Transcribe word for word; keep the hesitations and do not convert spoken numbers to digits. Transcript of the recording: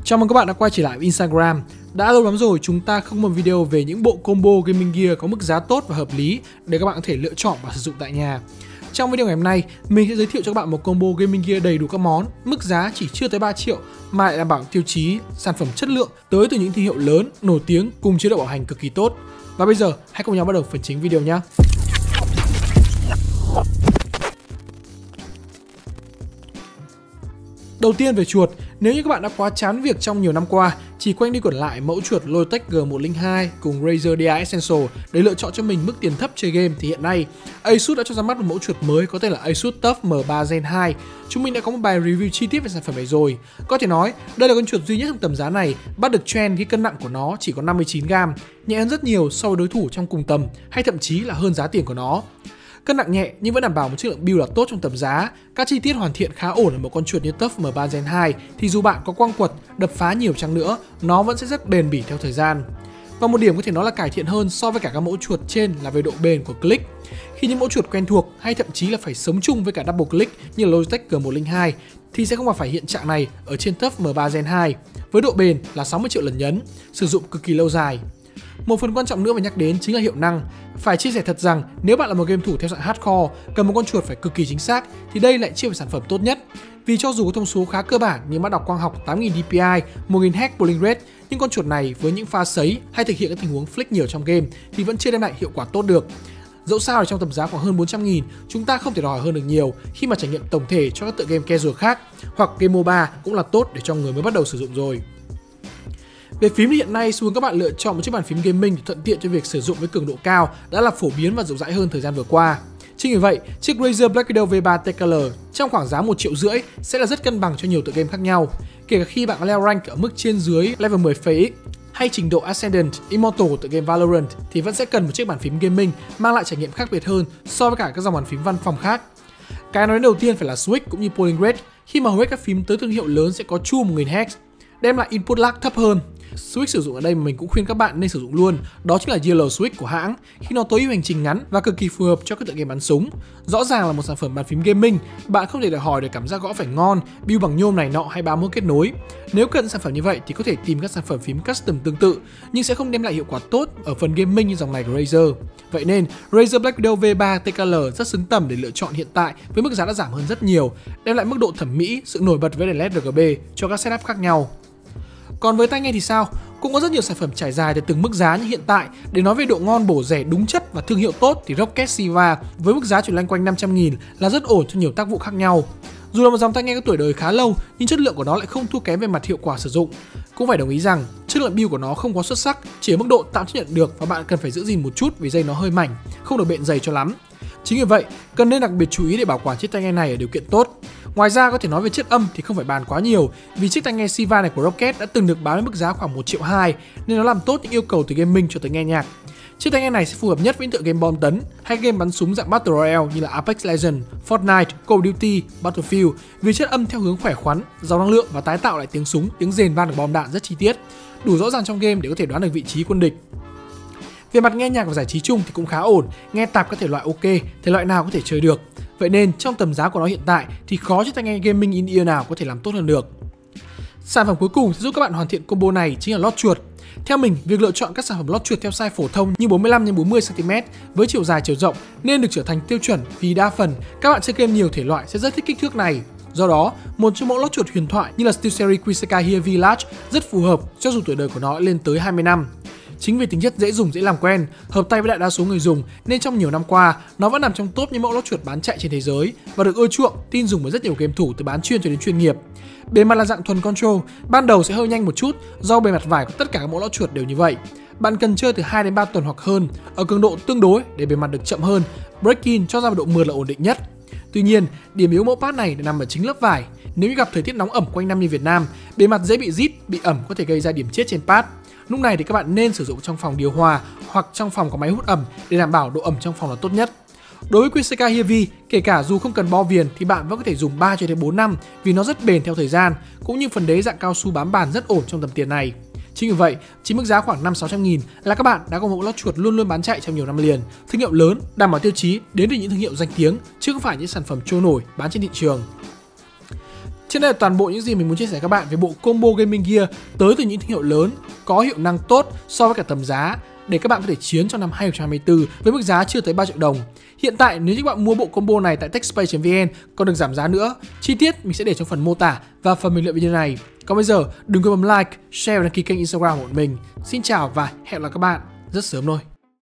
Chào mừng các bạn đã quay trở lại với Instagram. Đã lâu lắm rồi chúng ta không có một video về những bộ combo gaming gear có mức giá tốt và hợp lý để các bạn có thể lựa chọn và sử dụng tại nhà. Trong video ngày hôm nay, mình sẽ giới thiệu cho các bạn một combo gaming gear đầy đủ các món, mức giá chỉ chưa tới ba triệu mà lại đảm bảo tiêu chí, sản phẩm chất lượng tới từ những thương hiệu lớn, nổi tiếng cùng chế độ bảo hành cực kỳ tốt. Và bây giờ, hãy cùng nhau bắt đầu phần chính video nhé. Đầu tiên về chuột, nếu như các bạn đã quá chán việc trong nhiều năm qua chỉ quanh đi quẩn lại mẫu chuột Logitech G một không hai cùng Razer đê i Essential để lựa chọn cho mình mức tiền thấp chơi game thì hiện nay Asus đã cho ra mắt một mẫu chuột mới có tên là Asus TUF M ba Gen hai. Chúng mình đã có một bài review chi tiết về sản phẩm này rồi. Có thể nói đây là con chuột duy nhất trong tầm giá này bắt được trend khi cân nặng của nó chỉ có năm mươi chín gam, nhẹ hơn rất nhiều so với đối thủ trong cùng tầm hay thậm chí là hơn giá tiền của nó. Cân nặng nhẹ nhưng vẫn đảm bảo một chất lượng build là tốt trong tầm giá. Các chi tiết hoàn thiện khá ổn ở một con chuột như TUF M ba Gen hai thì dù bạn có quăng quật, đập phá nhiều chăng nữa, nó vẫn sẽ rất bền bỉ theo thời gian. Và một điểm có thể nói là cải thiện hơn so với cả các mẫu chuột trên là về độ bền của click. Khi những mẫu chuột quen thuộc hay thậm chí là phải sống chung với cả double click như là Logitech G một không hai thì sẽ không gặp phải hiện trạng này ở trên TUF M ba Gen hai với độ bền là sáu mươi triệu lần nhấn, sử dụng cực kỳ lâu dài. Một phần quan trọng nữa phải nhắc đến chính là hiệu năng. Phải chia sẻ thật rằng nếu bạn là một game thủ theo dạng hardcore, cần một con chuột phải cực kỳ chính xác thì đây lại chưa phải sản phẩm tốt nhất. Vì cho dù có thông số khá cơ bản như mã đọc quang học tám nghìn D P I, một nghìn Hertz polling rate, nhưng con chuột này với những pha sấy hay thực hiện các tình huống flick nhiều trong game thì vẫn chưa đem lại hiệu quả tốt được. Dẫu sao thì trong tầm giá khoảng hơn bốn trăm nghìn, chúng ta không thể đòi hỏi hơn được nhiều khi mà trải nghiệm tổng thể cho các tựa game casual khác, hoặc game MOBA cũng là tốt để cho người mới bắt đầu sử dụng rồi. Về phím thì hiện nay xu hướng các bạn lựa chọn một chiếc bàn phím gaming thuận tiện cho việc sử dụng với cường độ cao đã là phổ biến và rộng rãi hơn thời gian vừa qua. Chính vì vậy, chiếc Razer Black Widow V ba T K L trong khoảng giá một triệu rưỡi sẽ là rất cân bằng cho nhiều tựa game khác nhau. Kể cả khi bạn có leo rank ở mức trên dưới level mười F X hay trình độ Ascendant, Immortal của tựa game Valorant thì vẫn sẽ cần một chiếc bàn phím gaming mang lại trải nghiệm khác biệt hơn so với cả các dòng bàn phím văn phòng khác. Cái nói đầu tiên phải là switch cũng như polling rate, khi mà hầu hết các phím tới thương hiệu lớn sẽ có chu một nghìn Hertz, đem lại input lag thấp hơn. Switch sử dụng ở đây mà mình cũng khuyên các bạn nên sử dụng luôn, đó chính là Yellow Switch của hãng, khi nó tối ưu hành trình ngắn và cực kỳ phù hợp cho các tựa game bắn súng. Rõ ràng là một sản phẩm bàn phím gaming, bạn không thể đòi hỏi được cảm giác gõ phải ngon, build bằng nhôm này nọ hay ba mươi mốt kết nối. Nếu cần sản phẩm như vậy thì có thể tìm các sản phẩm phím custom tương tự, nhưng sẽ không đem lại hiệu quả tốt ở phần gaming như dòng này của Razer. Vậy nên Razer Black Widow V ba T K L rất xứng tầm để lựa chọn hiện tại với mức giá đã giảm hơn rất nhiều, đem lại mức độ thẩm mỹ, sự nổi bật với đèn led R G B cho các setup khác nhau. Còn với tai nghe thì sao? Cũng có rất nhiều sản phẩm trải dài từ từng mức giá như hiện tại. Để nói về độ ngon, bổ rẻ, đúng chất và thương hiệu tốt thì Roccat Siva với mức giá chỉ loanh quanh năm trăm nghìn là rất ổn cho nhiều tác vụ khác nhau. Dù là một dòng tai nghe có tuổi đời khá lâu nhưng chất lượng của nó lại không thua kém về mặt hiệu quả sử dụng. Cũng phải đồng ý rằng chất lượng build của nó không quá xuất sắc, chỉ ở mức độ tạm chấp nhận được và bạn cần phải giữ gìn một chút vì dây nó hơi mảnh, không được bện dày cho lắm. Chính vì vậy, cần nên đặc biệt chú ý để bảo quản chiếc tai nghe này ở điều kiện tốt. Ngoài ra có thể nói về chất âm thì không phải bàn quá nhiều, vì chiếc tai nghe Siva này của Roccat đã từng được bán với mức giá khoảng một triệu hai nên nó làm tốt những yêu cầu từ gaming cho tới nghe nhạc. Chiếc tai nghe này sẽ phù hợp nhất với những tựa game bom tấn hay game bắn súng dạng Battle Royale như là Apex Legends, Fortnite, Call of Duty, Battlefield vì chất âm theo hướng khỏe khoắn, giàu năng lượng và tái tạo lại tiếng súng, tiếng rền vang được bom đạn rất chi tiết, đủ rõ ràng trong game để có thể đoán được vị trí quân địch. Về mặt nghe nhạc và giải trí chung thì cũng khá ổn, nghe tạp các thể loại ok, thể loại nào có thể chơi được. Vậy nên trong tầm giá của nó hiện tại thì khó chiếc tai nghe gaming in-ear nào có thể làm tốt hơn được. Sản phẩm cuối cùng sẽ giúp các bạn hoàn thiện combo này chính là lót chuột. Theo mình, việc lựa chọn các sản phẩm lót chuột theo size phổ thông như bốn mươi lăm nhân bốn mươi xăng ti mét với chiều dài chiều rộng nên được trở thành tiêu chuẩn vì đa phần các bạn chơi game nhiều thể loại sẽ rất thích kích thước này. Do đó, một trong mẫu lót chuột huyền thoại như là SteelSeries Quisekai Here V Large rất phù hợp cho dù tuổi đời của nó lên tới hai mươi năm. Chính vì tính chất dễ dùng, dễ làm quen, hợp tay với đại đa số người dùng nên trong nhiều năm qua nó vẫn nằm trong top những mẫu lót chuột bán chạy trên thế giới và được ưa chuộng, tin dùng bởi rất nhiều game thủ từ bán chuyên cho đến chuyên nghiệp. Bề mặt là dạng thuần control, ban đầu sẽ hơi nhanh một chút do bề mặt vải của tất cả các mẫu lót chuột đều như vậy. Bạn cần chơi từ hai đến ba tuần hoặc hơn ở cường độ tương đối để bề mặt được chậm hơn, break-in cho ra độ mượt là ổn định nhất. Tuy nhiên, điểm yếu mẫu pad này nằm ở chính lớp vải. Nếu như gặp thời tiết nóng ẩm quanh năm như Việt Nam, bề mặt dễ bị rít, bị ẩm có thể gây ra điểm chết trên pad. Lúc này thì các bạn nên sử dụng trong phòng điều hòa hoặc trong phòng có máy hút ẩm để đảm bảo độ ẩm trong phòng là tốt nhất. Đối với Quisekai Here V, kể cả dù không cần bo viền thì bạn vẫn có thể dùng ba cho đến bốn năm vì nó rất bền theo thời gian, cũng như phần đế dạng cao su bám bàn rất ổn trong tầm tiền này. Chính vì vậy, chỉ mức giá khoảng năm sáu trăm nghìn là các bạn đã có một mẫu lót chuột luôn luôn bán chạy trong nhiều năm liền, thương hiệu lớn, đảm bảo tiêu chí đến từ những thương hiệu danh tiếng chứ không phải những sản phẩm trôi nổi bán trên thị trường. Trên đây là toàn bộ những gì mình muốn chia sẻ các bạn về bộ combo gaming gear tới từ những thương hiệu lớn, có hiệu năng tốt so với cả tầm giá, để các bạn có thể chiến trong năm hai không hai tư với mức giá chưa tới ba triệu đồng. Hiện tại nếu như các bạn mua bộ combo này tại techspay chấm vn còn được giảm giá nữa. Chi tiết mình sẽ để trong phần mô tả và phần bình luận video này. Còn bây giờ đừng quên bấm like, share và đăng ký kênh Instagram của mình. Xin chào và hẹn gặp lại các bạn rất sớm thôi.